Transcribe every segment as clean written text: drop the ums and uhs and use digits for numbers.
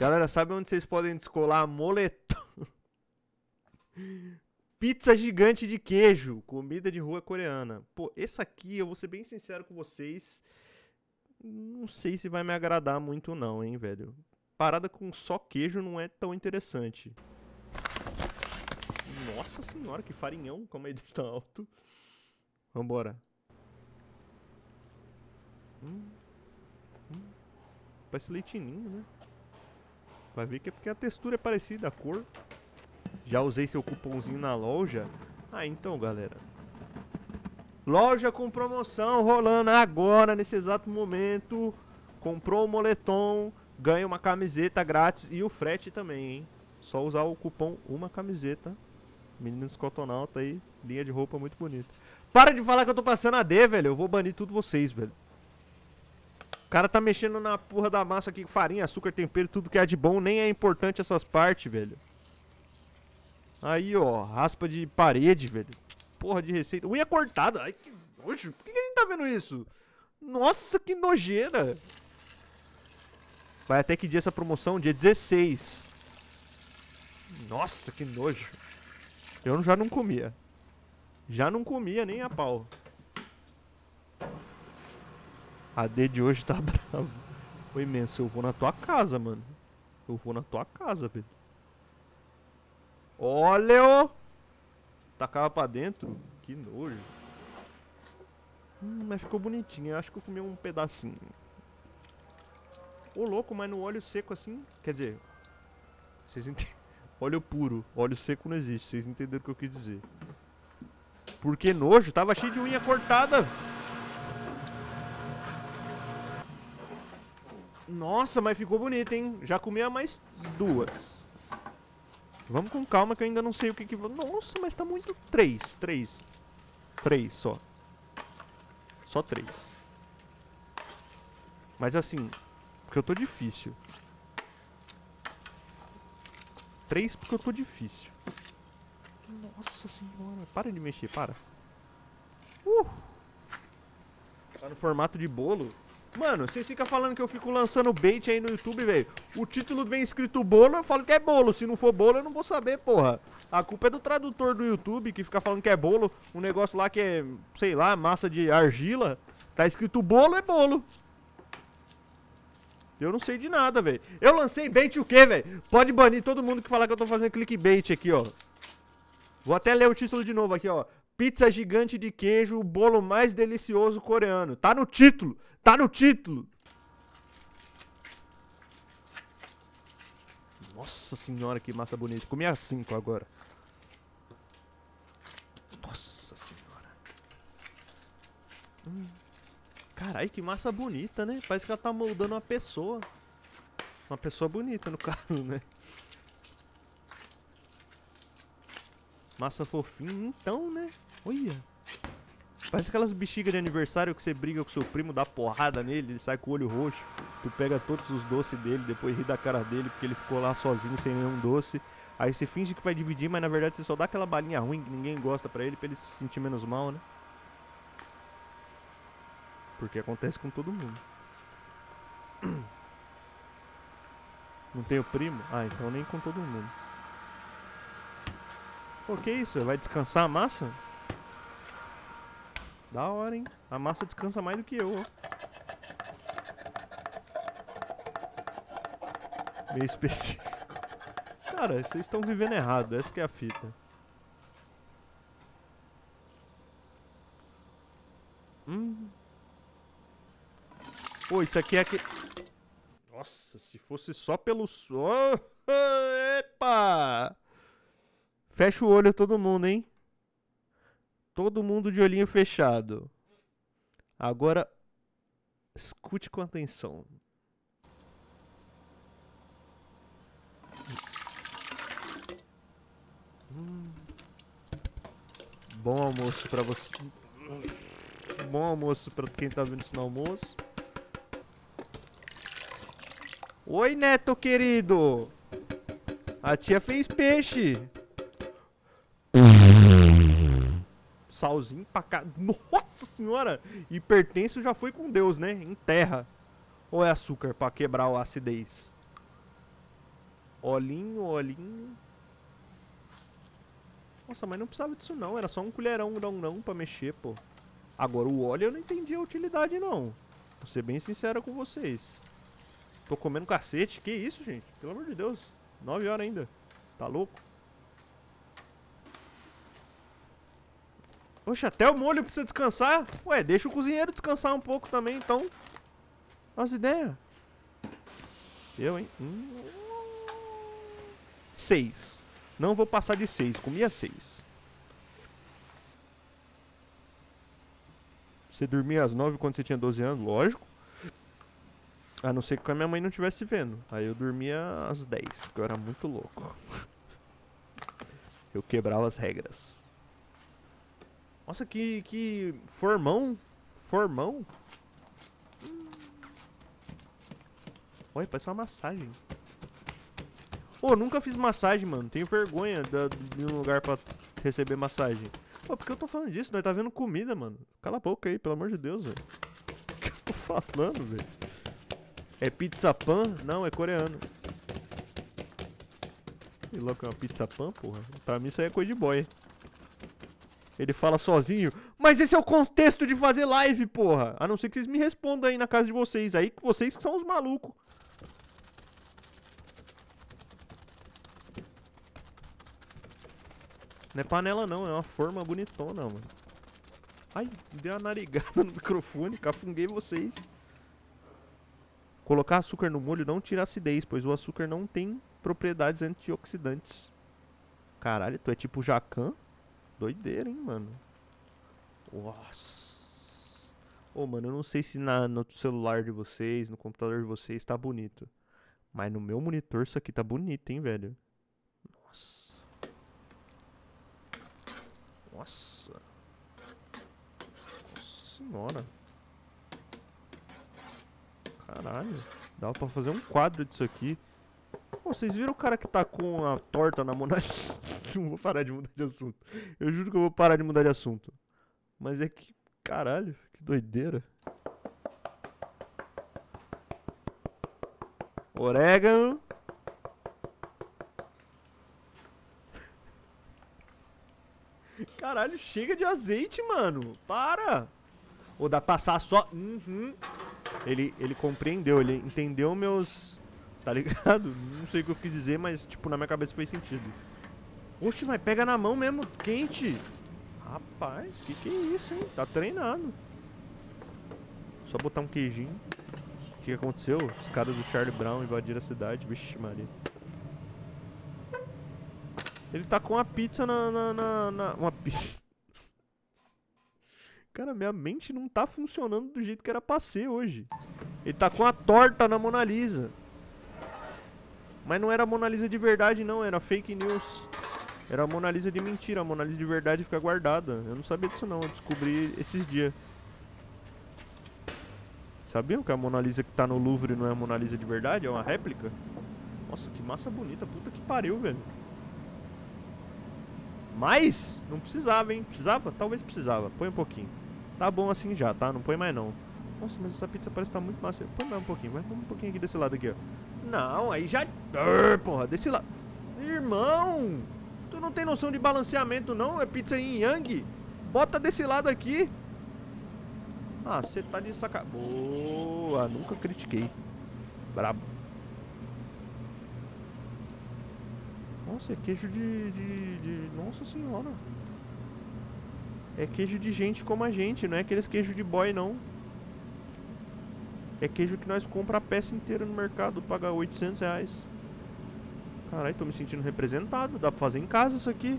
Galera, sabe onde vocês podem descolar moletom? Pizza gigante de queijo. Comida de rua coreana. Pô, esse aqui, eu vou ser bem sincero com vocês. Não sei se vai me agradar muito não, hein, velho. Parada com só queijo não é tão interessante. Nossa senhora, que farinhão. Calma aí, tá alto. Vambora. Parece leitinho, né? Vai ver que é porque a textura é parecida, a cor. Já usei seu cupomzinho na loja. Ah, então, galera. Loja com promoção rolando agora, nesse exato momento. Comprou o moletom, ganha uma camiseta grátis e o frete também, hein? Só usar o cupom uma camiseta. Meninos cotonauta aí, linha de roupa muito bonita. Para de falar que eu tô passando AD, velho. Eu vou banir tudo vocês, velho. O cara tá mexendo na porra da massa aqui com farinha, açúcar, tempero, tudo que é de bom. Nem é importante essas partes, velho. Aí, ó, raspa de parede, velho. Porra de receita. Unha cortada. Ai, que nojo. Por que a gente tá vendo isso? Nossa, que nojeira. Vai até que dia essa promoção? Dia 16. Nossa, que nojo. Eu já não comia. Já não comia nem a pau. A D de hoje tá bravo. Ô, imenso, eu vou na tua casa, mano. Eu vou na tua casa, velho. Olha! Tacava pra dentro. Que nojo. Mas ficou bonitinho. Eu acho que eu comi um pedacinho. Ô, louco, mas no óleo seco assim... Quer dizer... Vocês entendem? Óleo puro. Óleo seco não existe. Vocês entenderam o que eu quis dizer. Porque nojo. Tava cheio de unha cortada. Nossa, mas ficou bonito, hein? Já comia mais duas. Vamos com calma que eu ainda não sei o que que... Nossa, mas tá muito... Três só. Só 3. Mas assim... Porque eu tô difícil. 3 porque eu tô difícil. Nossa senhora. Para de mexer, para. Tá no formato de bolo. Mano, vocês ficam falando que eu fico lançando bait aí no YouTube, velho. O título vem escrito bolo, eu falo que é bolo. Se não for bolo, eu não vou saber, porra. A culpa é do tradutor do YouTube, que fica falando que é bolo. Um negócio lá que é, sei lá, massa de argila. Tá escrito bolo, é bolo. Eu não sei de nada, velho. Eu lancei bait o quê, velho? Pode banir todo mundo que falar que eu tô fazendo clickbait aqui, ó. Vou até ler o título de novo aqui, ó. Pizza gigante de queijo, o bolo mais delicioso coreano. Tá no título. Tá no título. Nossa senhora, que massa bonita. Comi a 5 agora. Nossa senhora. Caralho, que massa bonita, né? Parece que ela tá moldando uma pessoa. Uma pessoa bonita, no caso, né? Massa fofinha, então, né? Olha. Parece aquelas bexigas de aniversário que você briga com seu primo, dá porrada nele, ele sai com o olho roxo. Tu pega todos os doces dele, depois ri da cara dele porque ele ficou lá sozinho sem nenhum doce. Aí você finge que vai dividir, mas na verdade você só dá aquela balinha ruim que ninguém gosta pra ele se sentir menos mal, né? Porque acontece com todo mundo. Não tenho primo? Ah, então nem com todo mundo. Pô, que isso? Vai descansar a massa? Da hora, hein? A massa descansa mais do que eu, ó. Meio específico. Cara, vocês estão vivendo errado. Essa que é a fita. Pô, isso aqui é que... Nossa, se fosse só pelo... Epa! Fecha o olho todo mundo, hein? Todo mundo de olhinho fechado. Agora, escute com atenção. Bom almoço pra você. Bom almoço pra quem tá vendo isso no almoço. Oi, neto querido. A tia fez peixe. Salzinho pra cá. Nossa senhora! Hipertenso já foi com Deus, né? Em terra. Ou é açúcar pra quebrar a acidez? Olhinho, olhinho. Nossa, mas não precisava disso não. Era só um colherão não pra mexer, pô. Agora o óleo eu não entendi a utilidade não. Vou ser bem sincero com vocês. Tô comendo cacete. Que isso, gente? Pelo amor de Deus. 9 horas ainda. Tá louco? Poxa, até o molho precisa descansar. Ué, deixa o cozinheiro descansar um pouco também, então. Nossa ideia. Eu, hein? 6. Não vou passar de 6. Comia 6. Você dormia às 9 quando você tinha 12 anos? Lógico. A não ser que a minha mãe não estivesse vendo. Aí eu dormia às 10, porque eu era muito louco. Eu quebrava as regras. Nossa, que formão. Formão. Olha, parece uma massagem. Ô, nunca fiz massagem, mano. Tenho vergonha de um lugar pra receber massagem. Pô, por que eu tô falando disso? Nós tá vendo comida, mano. Cala a boca aí, pelo amor de Deus, velho. O que eu tô falando, velho? É pizza pan? Não, é coreano. E louco, é uma pizza pan, porra. Pra mim isso aí é coisa de boy. Ele fala sozinho. Mas esse é o contexto de fazer live, porra. A não ser que vocês me respondam aí na casa de vocês. Aí que vocês que são os malucos. Não é panela não, é uma forma bonitona, mano. Ai, deu uma narigada no microfone, cafunguei vocês. Colocar açúcar no molho não tira acidez, pois o açúcar não tem propriedades antioxidantes. Caralho, tu é tipo Jacan? Doideira, hein, mano. Nossa. Ô, mano, eu não sei se no celular de vocês, no computador de vocês tá bonito. Mas no meu monitor isso aqui tá bonito, hein, velho. Nossa. Nossa. Nossa senhora. Caralho. Dá pra fazer um quadro disso aqui. Pô, vocês viram o cara que tá com a torta na Mona Lisa? Não vou parar de mudar de assunto. Eu juro que eu vou parar de mudar de assunto. Mas é que... Caralho, que doideira. Orégano. Caralho, chega de azeite, mano. Para. Ou dá pra passar só... Ele compreendeu, ele entendeu meus... Tá ligado? Não sei o que eu quis dizer, mas tipo, na minha cabeça fez sentido. Oxe, mas pega na mão mesmo, quente. Rapaz, que é isso, hein? Tá treinado. Só botar um queijinho. O que aconteceu? Os caras do Charlie Brown invadiram a cidade. Vixe Maria. Ele tá com a pizza uma pizza. Cara, minha mente não tá funcionando do jeito que era pra ser hoje. Ele tá com a torta na Mona Lisa. Mas não era a Mona Lisa de verdade, não. Era fake news. Era a Mona Lisa de mentira. A Mona Lisa de verdade fica guardada. Eu não sabia disso, não. Eu descobri esses dias. Sabiam que a Mona Lisa que tá no Louvre não é a Mona Lisa de verdade? É uma réplica? Nossa, que massa bonita. Puta que pariu, velho. Mas não precisava, hein? Precisava? Talvez precisava. Põe um pouquinho. Tá bom assim já, tá? Não põe mais, não. Nossa, mas essa pizza parece que tá muito massa. Põe mais um pouquinho. Vai um pouquinho aqui desse lado aqui, ó. Não, aí já... porra, desse lado. Irmão! Tu não tem noção de balanceamento, não? É pizza em Yang? Bota desse lado aqui. Ah, você tá de sacanagem. Boa, nunca critiquei. Brabo. Nossa, é queijo de... Nossa senhora. É queijo de gente como a gente, não é aqueles queijos de boy, não. É queijo que nós compra a peça inteira no mercado, paga 800 reais. Caralho, tô me sentindo representado. Dá pra fazer em casa isso aqui.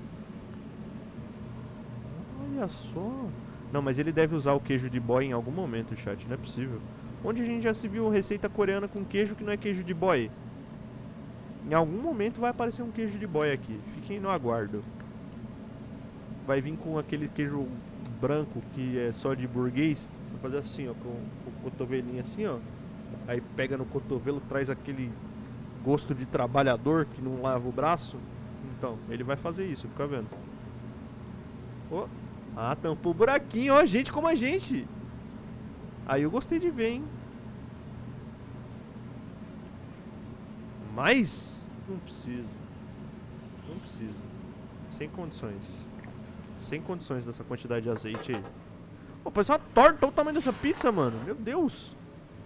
Olha só. Não, mas ele deve usar o queijo de boy em algum momento, chat. Não é possível. Onde a gente já se viu receita coreana com queijo que não é queijo de boy? Em algum momento vai aparecer um queijo de boy aqui. Fiquem no aguardo. Vai vir com aquele queijo branco que é só de burguês. Vai fazer assim, ó, com o cotovelinho assim, ó. Aí pega no cotovelo, traz aquele gosto de trabalhador que não lava o braço. Então, ele vai fazer isso, fica vendo. Oh. Ah, tampou o buraquinho, ó, gente como a gente. Aí eu gostei de ver, hein. Mas Não precisa. Não precisa. Sem condições. Sem condições dessa quantidade de azeite aí. Pô, parece uma torta. Olha o tamanho dessa pizza, mano. Meu Deus.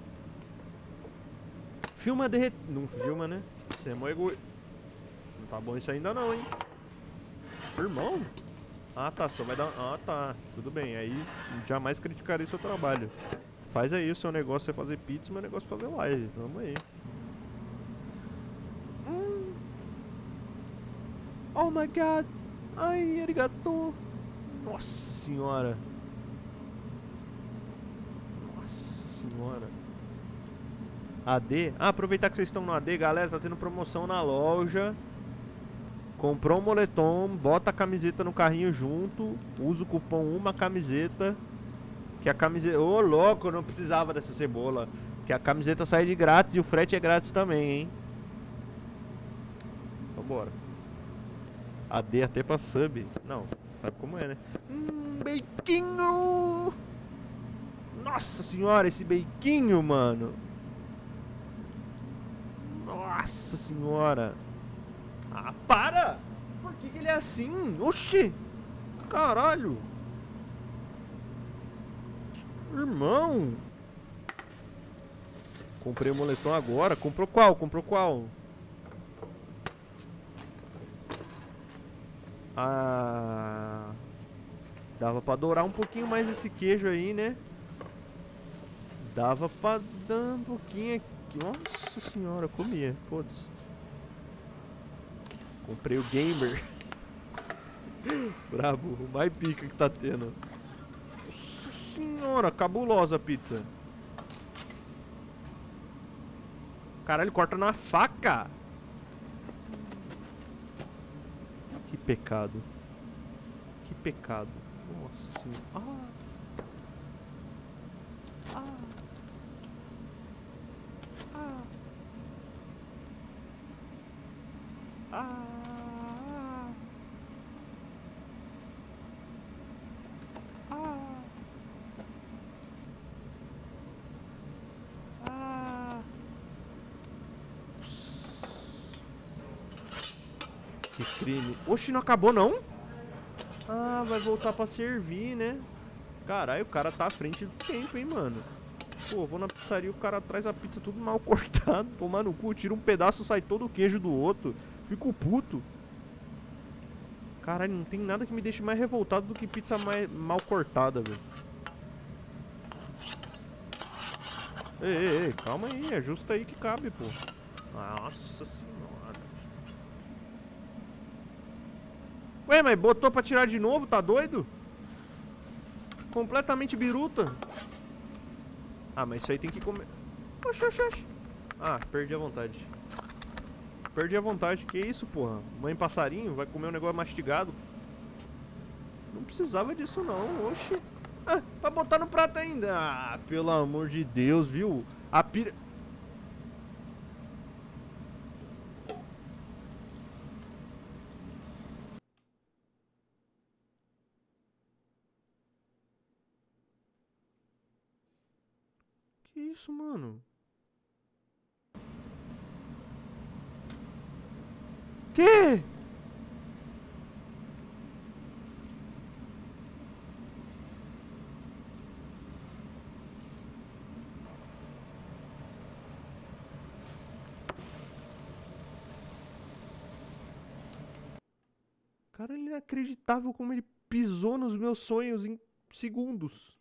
Filma Não filma, né? Você é mó egoísta. Não tá bom isso ainda não, hein? Irmão? Ah, tá. Só vai dar... Ah, tá. Tudo bem. Aí jamais criticarei seu trabalho. Faz aí o seu negócio é fazer pizza, meu negócio é fazer live. Vamos aí. Oh my god. Ai, arigato. Nossa senhora. Nossa senhora. AD? Ah, aproveitar que vocês estão no AD, galera, tá tendo promoção na loja. Comprou um moletom, bota a camiseta no carrinho junto, usa o cupom uma camiseta. Que a camiseta... Ô, louco, não precisava dessa cebola. Que a camiseta sai de grátis e o frete é grátis também, hein. Vambora. AD até pra sub. Não, sabe como é, né? Beiquinho! Nossa senhora, esse beiquinho, mano. Nossa senhora. Ah, para! Por que ele é assim? Oxi! Caralho! Irmão! Comprei o moletom agora. Comprou qual? Comprou qual? Ah... Dava pra dourar um pouquinho mais esse queijo aí, né? Dava pra dar um pouquinho aqui. Nossa senhora, comia. Foda-se. Comprei o gamer. Brabo, o mais pica que tá tendo. Nossa senhora, cabulosa a pizza. Caralho, corta na faca. Que pecado. Que pecado. Nossa senhora. Ah. Ah. Ah. Ah. Ah. Ah. Que crime. Oxi, não acabou não? Ah, vai voltar pra servir, né? Caralho, o cara tá à frente do tempo, hein, mano. Pô, vou na pizzaria, o cara traz a pizza tudo mal cortado. Tomar no cu, tira um pedaço, sai todo o queijo do outro. Fico puto. Caralho, não tem nada que me deixe mais revoltado do que pizza mal cortada, velho. Ei, calma aí, ajusta aí que cabe, pô. Nossa senhora. Ué, mas botou pra tirar de novo, tá doido? Completamente biruta. Ah, mas isso aí tem que comer. Oxi. Ah, perdi a vontade. Perdi a vontade. Que isso, porra? Mãe passarinho vai comer um negócio mastigado. Não precisava disso não, oxi. Ah, pra botar no prato ainda. Ah, pelo amor de Deus, viu? A pira... Que isso, mano? Que? Cara, ele é inacreditável como ele pisou nos meus sonhos em segundos.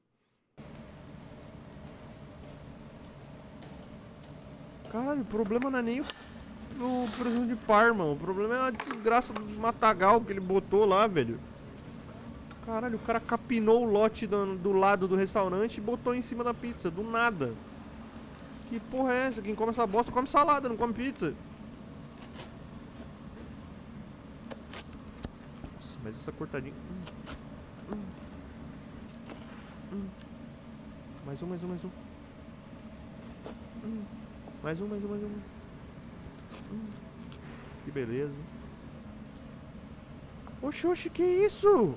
Caralho, o problema não é nem o presunto de Parma. O problema é a desgraça do matagal que ele botou lá, velho. Caralho, o cara capinou o lote do lado do restaurante e botou em cima da pizza, do nada. Que porra é essa? Quem come essa bosta come salada, não come pizza. Nossa, mas essa cortadinha... Mais um. Mais um. Que beleza. Oxi, que isso?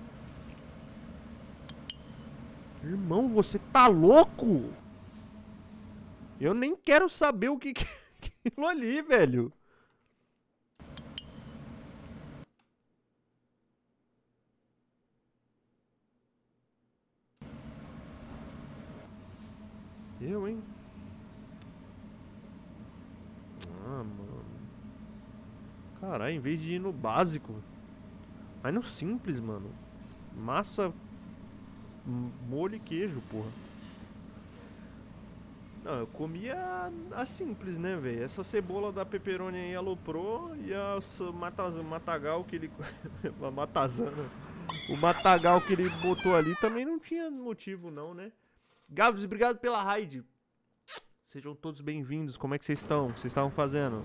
Irmão, você tá louco? Eu nem quero saber o que é aquilo ali, velho. Eu, hein? Ah, mano. Caralho, em vez de ir no básico, vai no simples, mano. Massa, molho e queijo, porra. Não, eu comia a simples, né, velho? Essa cebola da pepperoni aí aloprou e a matagal que ele... a matazana. O matagal que ele botou ali também não tinha motivo, não, né? Gabs, obrigado pela raid. Sejam todos bem-vindos. Como é que vocês estão? O que vocês estavam fazendo?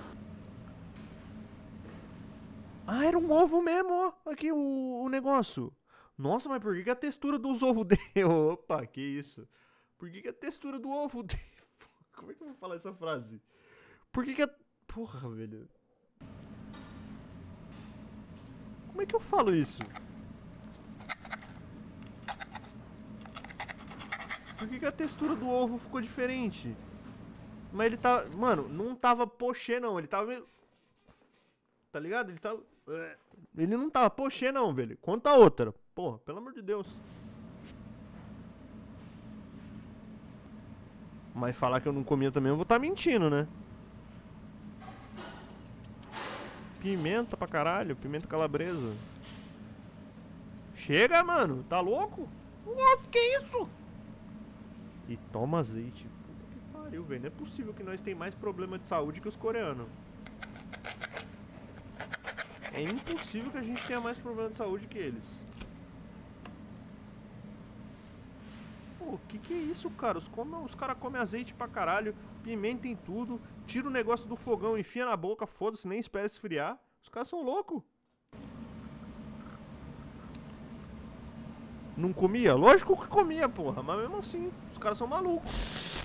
Ah, era um ovo mesmo, ó. Aqui o negócio. Nossa, mas por que a textura dos ovos dele... Opa, que isso? Por que a textura do ovo dele... Como é que eu vou falar essa frase? Por que a... Porra, velho. Como é que eu falo isso? Por que a textura do ovo ficou diferente? Mas ele tá... Mano, não tava pochê, não. Ele tava meio... Tá ligado? Ele tava... Ele não tava pochê, não, velho. Conta a outra. Porra, pelo amor de Deus. Mas falar que eu não comia também, eu vou estar mentindo, né? Pimenta pra caralho. Pimenta calabresa. Chega, mano. Tá louco? Nossa, que isso? E toma azeite. Puta que pariu, velho. Não é possível que nós tenhamos mais problema de saúde que os coreanos. É impossível que a gente tenha mais problema de saúde que eles. Pô, que é isso, cara? Os caras comem azeite pra caralho, pimenta em tudo, tira o negócio do fogão, enfia na boca, foda-se, nem espera esfriar. Os caras são loucos. Não comia? Lógico que comia, porra, mas mesmo assim, os caras são malucos.